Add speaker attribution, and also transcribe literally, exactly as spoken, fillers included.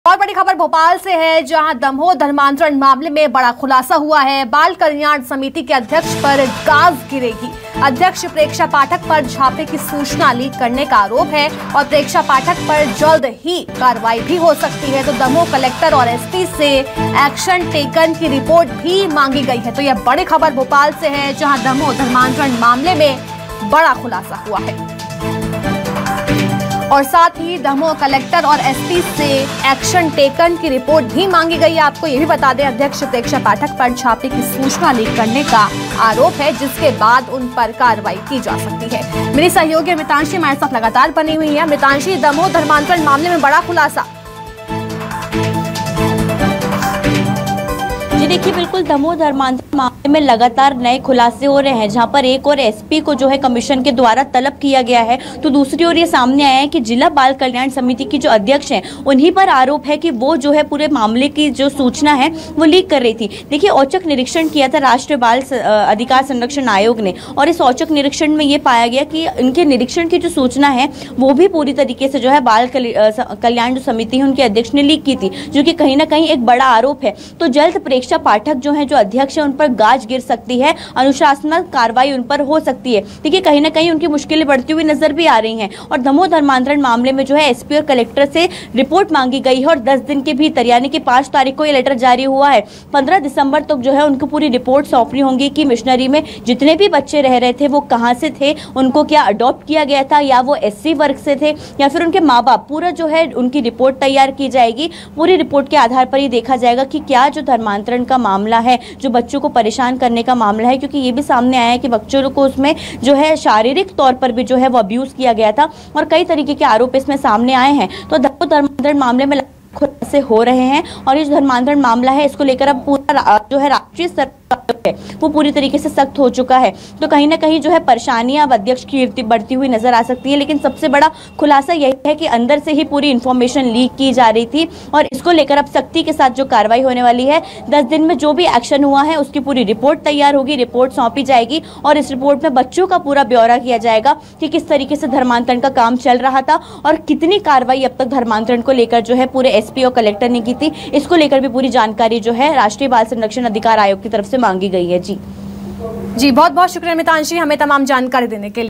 Speaker 1: और बड़ी खबर भोपाल से है, जहां दमोह धर्मांतरण मामले में बड़ा खुलासा हुआ है। बाल कल्याण समिति के अध्यक्ष पर गाज गिरेगी। अध्यक्ष प्रेक्षा पाठक पर छापे की सूचना लीक करने का आरोप है और प्रेक्षा पाठक पर जल्द ही कार्रवाई भी हो सकती है। तो दमोह कलेक्टर और एसपी से एक्शन टेकन की रिपोर्ट भी मांगी गई है। तो यह बड़ी खबर भोपाल से है, जहां दमोह धर्मांतरण मामले में बड़ा खुलासा हुआ है और साथ ही दमोह कलेक्टर और एसपी से एक्शन टेकन की रिपोर्ट भी मांगी गई है। आपको ये भी बता दें, अध्यक्ष प्रेक्षा पाठक पर छापे की सूचना लीक करने का आरोप है, जिसके बाद उन पर कार्रवाई की जा सकती है। मेरी सहयोगी मितांशी हमारे साथ लगातार बनी हुई है। मितांशी, दमोह धर्मांतरण मामले में बड़ा खुलासा।
Speaker 2: जी देखिए, बिल्कुल दमोह धर्मांतरण मामले में लगातार नए खुलासे हो रहे हैं, जहां पर एक और एसपी को जो है कमीशन के द्वारा तलब किया गया है, तो दूसरी ओर ये सामने आया है कि जिला बाल कल्याण समिति की जो अध्यक्ष हैं, उन्हीं पर आरोप है कि वो जो है पूरे मामले की जो सूचना है वो लीक कर रही थी। देखिए, औचक निरीक्षण किया था राष्ट्रीय बाल अधिकार संरक्षण आयोग ने और इस औचक निरीक्षण में ये पाया गया कि इनके निरीक्षण की जो सूचना है वो भी पूरी तरीके से जो है बाल कल्याण जो समिति है उनके अध्यक्ष ने लीक की थी, जो कि कहीं ना कहीं एक बड़ा आरोप है। तो जल्द प्रेक्षा पाठक जो है, जो अध्यक्ष है, उन पर गाज गिर सकती है, अनुशासनात्मक कार्रवाई उन पर हो सकती है। देखिए, कहीं ना कहीं उनकी मुश्किलें बढ़ती हुई नजर भी आ रही हैं और दमोह धर्मांतरण मामले में जो है एसपी और कलेक्टर से रिपोर्ट मांगी गई है और दस दिन के भीतर, यानी कि पांच तारीख को ये लेटर जारी हुआ है, पंद्रह दिसंबर तक जो है उनको पूरी रिपोर्ट सौंपनी होंगी कि मिशनरी में जितने भी बच्चे रह रहे थे वो कहाँ से थे, उनको क्या अडॉप्ट किया गया था या वो एस सी वर्ग से थे या फिर उनके माँ बाप। पूरा जो है उनकी रिपोर्ट तैयार की जाएगी। पूरी रिपोर्ट के आधार पर ही देखा जाएगा कि क्या जो धर्मांतरण का मामला है, जो बच्चों को परेशान करने का मामला है, क्योंकि ये भी सामने आया है कि बच्चों को उसमें जो है शारीरिक तौर पर भी जो है वो अब्यूज किया गया था और कई तरीके के आरोप इसमें सामने आए हैं। तो धर्मांतरण मामले में खुलासे हो रहे हैं और ये धर्मांतरण मामला है, इसको लेकर अब पूरा जो है राष्ट्रीय स्तर है वो पूरी तरीके से सख्त हो चुका है। तो कहीं ना कहीं जो है परेशानियां अब अध्यक्ष की बढ़ती हुई नजर आ सकती है। लेकिन सबसे बड़ा खुलासा यही है कि अंदर से ही पूरी इंफॉर्मेशन लीक की जा रही थी और इसको लेकर अब सख्ती के साथ जो कार्रवाई होने वाली है, दस दिन में जो भी एक्शन हुआ है उसकी पूरी रिपोर्ट तैयार होगी, रिपोर्ट सौंपी जाएगी और इस रिपोर्ट में बच्चों का पूरा ब्यौरा किया जाएगा कि किस तरीके से धर्मांतरण का काम चल रहा था और कितनी कार्रवाई अब तक धर्मांतरण को लेकर जो है पूरे एसपी और कलेक्टर ने की थी। इसको लेकर भी पूरी जानकारी जो है राष्ट्रीय बाल संरक्षण अधिकार आयोग की तरफ से मांगी गई है। जी
Speaker 1: जी बहुत बहुत शुक्रिया मितांशी, हमें तमाम जानकारी देने के लिए।